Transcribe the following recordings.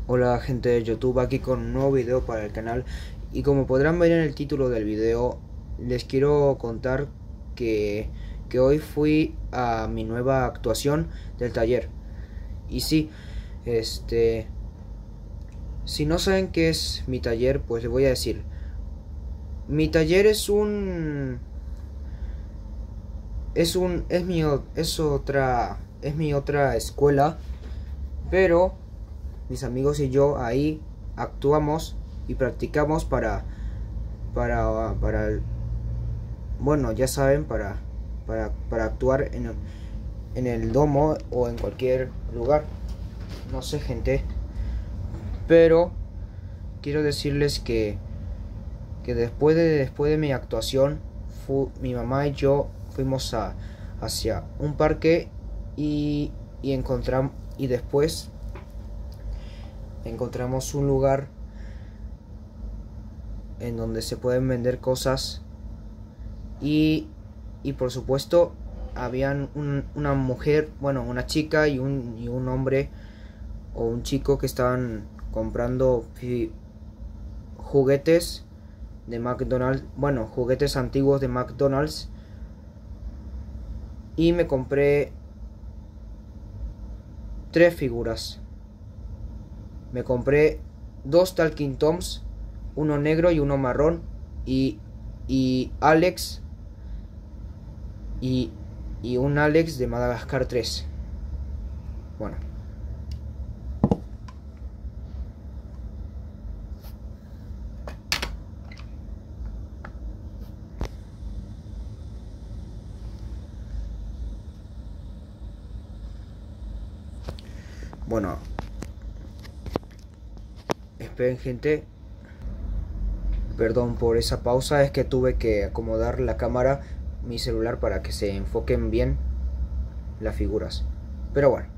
Hola gente de YouTube, aquí con un nuevo video para el canal. Y como podrán ver en el título del video, les quiero contar que, que hoy fui a mi nueva actuación del taller. Y sí, este, si no saben qué es mi taller, pues les voy a decir. Mi taller es es mi otra escuela, pero mis amigos y yo ahí actuamos y practicamos para bueno, ya saben, para actuar en el domo o en cualquier lugar. No sé, gente, pero quiero decirles que después de mi actuación, mi mamá y yo fuimos hacia un parque y encontramos, y después encontramos un lugar en donde se pueden vender cosas y por supuesto habían una mujer, bueno, una chica y un hombre o un chico que estaban comprando juguetes de McDonald's, bueno, juguetes antiguos de McDonald's, y me compré 3 figuras. Me compré 2 Talking Toms, uno negro y uno marrón, y Alex y un Alex de Madagascar 3. Bueno, bueno, esperen, gente. Perdón por esa pausa, es que tuve que acomodar la cámara, mi celular, para que se enfoquen bien las figuras. Pero bueno,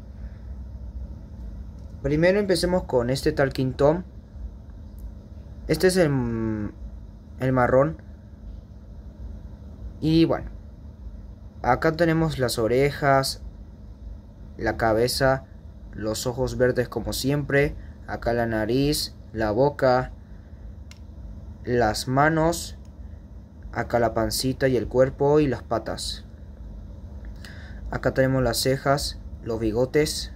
primero empecemos con este Talking Tom. Este es el marrón. Y bueno, acá tenemos las orejas, la cabeza, los ojos verdes como siempre, acá la nariz, la boca, las manos, acá la pancita y el cuerpo y las patas. Acá tenemos las cejas, los bigotes,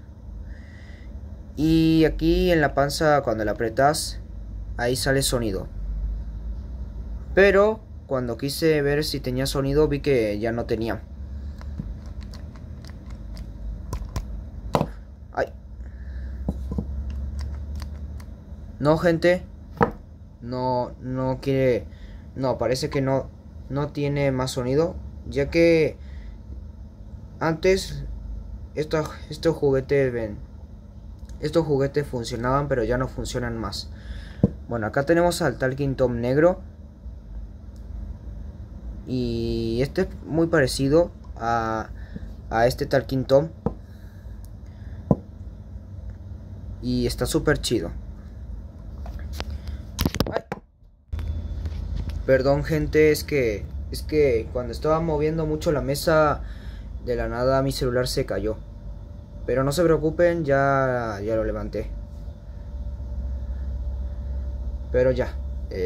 y aquí en la panza, cuando la apretas, ahí sale sonido. Pero cuando quise ver si tenía sonido, vi que ya no tenía. Ay. No, gente. No quiere. No, parece que no tiene más sonido. Ya que antes estos juguetes funcionaban, pero ya no funcionan más. Bueno, acá tenemos al Talking Tom negro. Y este es muy parecido a este Talking Tom. Y está súper chido. Ay. Perdón, gente, es que cuando estaba moviendo mucho la mesa, de la nada mi celular se cayó. Pero no se preocupen, ya lo levanté. Pero ya,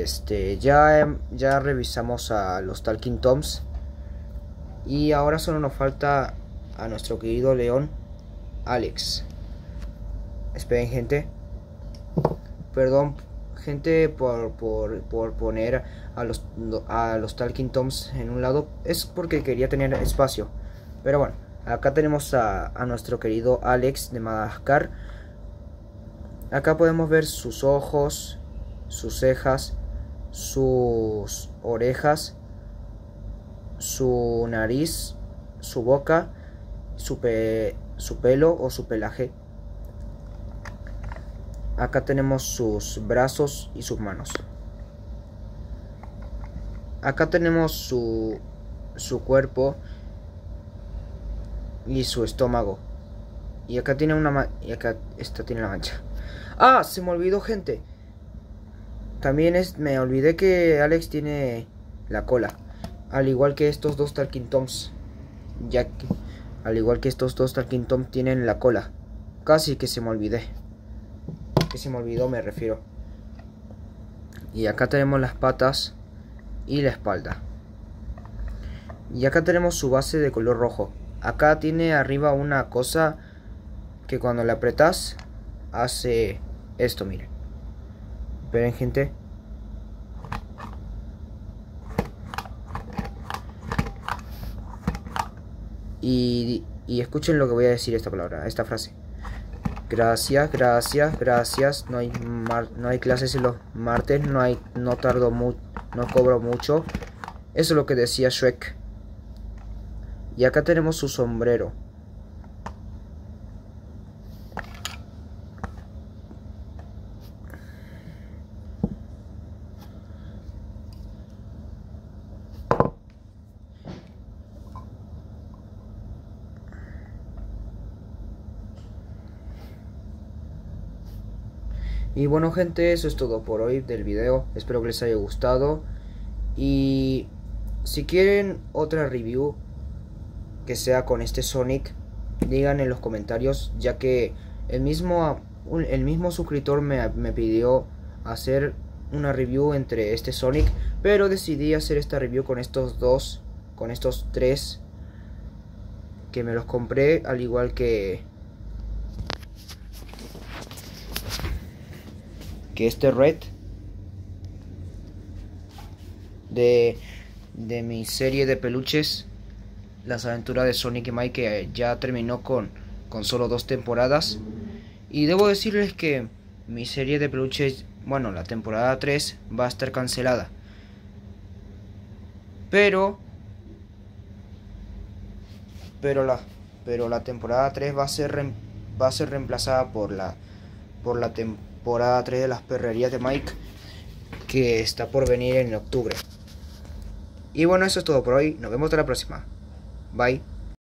ya revisamos a los Talking Toms. Y ahora solo nos falta a nuestro querido león, Alex. Esperen, gente. Perdón, gente, por poner a los Talking Toms en un lado. Es porque quería tener espacio. Pero bueno, acá tenemos a nuestro querido Alex de Madagascar. Acá podemos ver sus ojos, sus cejas, sus orejas, su nariz, su boca, su pelo o su pelaje. Acá tenemos sus brazos y sus manos. Acá tenemos su cuerpo y su estómago. Y acá tiene y acá esta tiene la mancha. Ah, se me olvidó, gente. También me olvidé que Alex tiene la cola. Al igual que estos dos Talking Toms. Al igual que estos dos Talking Toms tienen la cola. Casi que se me olvidé. que se me olvidó, me refiero. Y acá tenemos las patas y la espalda. Y acá tenemos su base de color rojo. Acá tiene arriba una cosa que cuando la apretas hace esto, miren. Esperen, gente. Y escuchen lo que voy a decir esta palabra, esta frase. Gracias, gracias, gracias. No hay clases en los martes, no cobro mucho. Eso es lo que decía Shrek. Y acá tenemos su sombrero. Y bueno, gente, eso es todo por hoy del video. Espero que les haya gustado. Y si quieren otra review que sea con este Sonic, digan en los comentarios, ya que el mismo suscriptor me pidió hacer una review entre este Sonic, pero decidí hacer esta review con estos tres que me los compré, al igual que este Red de mi serie de peluches, Las aventuras de Sonic y Mike, que ya terminó con solo 2 temporadas. Y debo decirles que mi serie de peluches, bueno, la temporada 3 va a estar cancelada, pero la temporada 3 va a ser reemplazada por la temporada 3 de las perrerías de Mike, que está por venir en octubre. Y bueno, eso es todo por hoy. Nos vemos hasta la próxima. Bye.